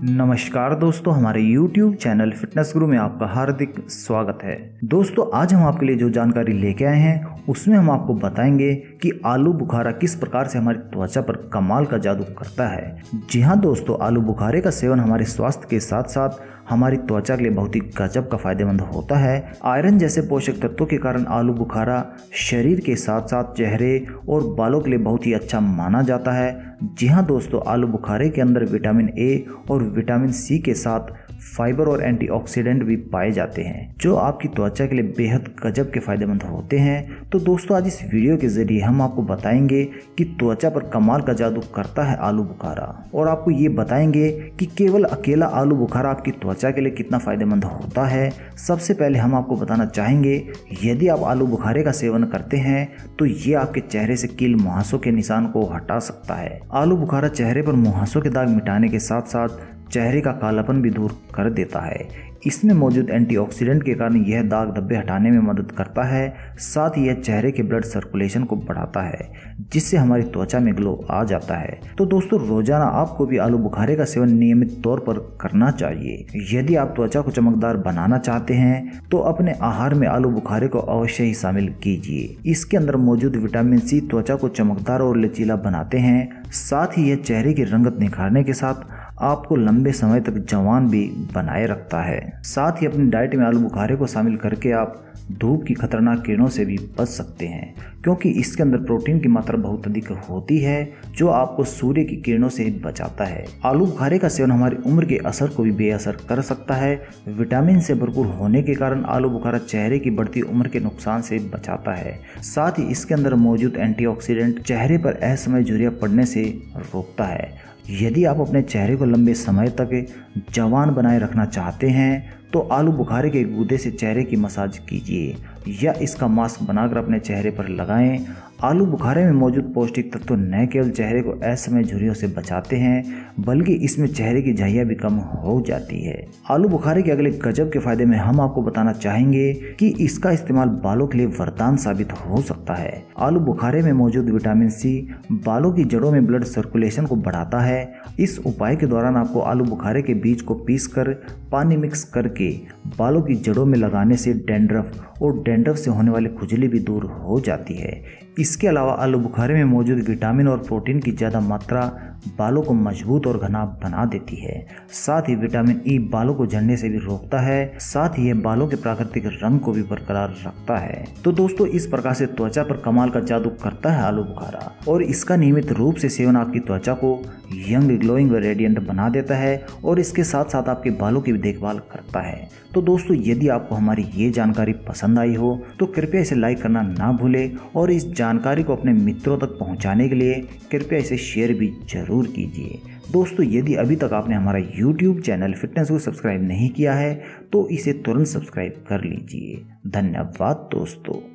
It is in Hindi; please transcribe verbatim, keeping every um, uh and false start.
नमस्कार दोस्तों, हमारे YouTube चैनल फिटनेस गुरु में आपका हार्दिक स्वागत है। दोस्तों, आज हम आपके लिए जो जानकारी लेके आए हैं उसमें हम आपको बताएंगे कि आलू बुखारा किस प्रकार से हमारी त्वचा पर कमाल का जादू करता है। जी हाँ दोस्तों, आलू बुखारे का सेवन हमारे स्वास्थ्य के साथ साथ हमारी त्वचा के लिए बहुत ही गजब का फायदेमंद होता है। आयरन जैसे पोषक तत्वों के कारण आलू बुखारा शरीर के साथ साथ चेहरे और बालों के लिए बहुत ही अच्छा माना जाता है। जी हाँ दोस्तों, आलू बुखारे के अंदर विटामिन ए और विटामिन सी के साथ फाइबर और एंटीऑक्सीडेंट भी पाए जाते हैं जो आपकी त्वचा के लिए बेहद गजब के फायदेमंद होते हैं। तो दोस्तों, आज इस वीडियो के जरिए हम आपको बताएंगे कि त्वचा पर कमाल का जादू करता है आलू बुखारा, और आपको ये बताएंगे कि केवल अकेला आलू बुखारा आपकी त्वचा के लिए कितना फायदेमंद होता है। सबसे पहले हम आपको बताना चाहेंगे, यदि आप आलू बुखारे का सेवन करते हैं तो ये आपके चेहरे से कील मुहासों के निशान को हटा सकता है। आलू बुखारा चेहरे पर मुहासों के दाग मिटाने के साथ साथ चेहरे का कालापन भी दूर कर देता है। इसमें मौजूद एंटीऑक्सीडेंट के कारण यह दाग धब्बे हटाने में मदद करता है। साथ ही यह चेहरे के ब्लड सर्कुलेशन को बढ़ाता है, जिससे हमारी त्वचा में ग्लो आ जाता है। तो दोस्तों, रोजाना आपको भी आलू बुखारे का सेवन नियमित तौर पर करना चाहिए। यदि आप त्वचा को चमकदार बनाना चाहते हैं तो अपने आहार में आलू बुखारे को अवश्य ही शामिल कीजिए। इसके अंदर मौजूद विटामिन सी त्वचा को चमकदार और लचीला बनाते हैं। साथ ही यह चेहरे की रंगत निखारने के साथ आपको लंबे समय तक जवान भी बनाए रखता है। साथ ही अपनी डाइट में आलू बुखारे को शामिल करके आप धूप की खतरनाक किरणों से भी बच सकते हैं, क्योंकि इसके अंदर प्रोटीन की मात्रा बहुत अधिक होती है जो आपको सूर्य की किरणों से बचाता है। आलू बुखारे का सेवन हमारी उम्र के असर को भी बेअसर कर सकता है। विटामिन से भरपूर होने के कारण आलू बुखारा चेहरे की बढ़ती उम्र के नुकसान से बचाता है। साथ ही इसके अंदर मौजूद एंटीऑक्सीडेंट चेहरे पर असमय झुर्रियां पड़ने से रोकता है। यदि आप अपने चेहरे को लंबे समय तक जवान बनाए रखना चाहते हैं तो आलू बुखारे के गूदे से चेहरे की मसाज कीजिए या इसका मास्क बनाकर अपने चेहरे पर लगाएं। आलू बुखारे में मौजूद पौष्टिक तत्व न केवल चेहरे को असमय झुर्रियों से बचाते हैं, बल्कि इसमें चेहरे की झुर्रियां भी कम हो जाती है। आलू बुखारे के अगले गजब के फायदे में हम आपको बताना चाहेंगे कि इसका इस्तेमाल बालों के लिए वरदान साबित हो सकता है। आलू बुखारे में मौजूद विटामिन सी बालों की जड़ों में ब्लड सर्कुलेशन को बढ़ाता है। इस उपाय के दौरान आपको आलू बुखारे के बीज को पीसकर पानी मिक्स करके बालों की जड़ों में लगाने से डैंड्रफ और डैंड्रफ से होने वाली खुजली भी दूर हो जाती है। इसके अलावा आलू बुखारे में मौजूद विटामिन और प्रोटीन की ज़्यादा मात्रा बालों को मजबूत और घना बना देती है। साथ ही विटामिन ई बालों को झड़ने से भी रोकता है। साथ ही यह बालों के प्राकृतिक रंग को भी बरकरार रखता है। तो दोस्तों, इस प्रकार से त्वचा पर कमाल का जादू करता है आलू बुखारा, और इसका नियमित रूप से सेवन आपकी त्वचा को यंग, ग्लोइंग व रेडिएंट बना देता है और इसके साथ साथ आपके बालों की भी देखभाल करता है। तो दोस्तों, यदि आपको हमारी ये जानकारी पसंद आई हो तो कृपया इसे लाइक करना ना भूलें, और इस जानकारी को अपने मित्रों तक पहुंचाने के लिए कृपया इसे शेयर भी जरूर कीजिए। दोस्तों, यदि अभी तक आपने हमारा यूट्यूब चैनल फिटनेस को सब्सक्राइब नहीं किया है तो इसे तुरंत सब्सक्राइब कर लीजिए। धन्यवाद दोस्तों।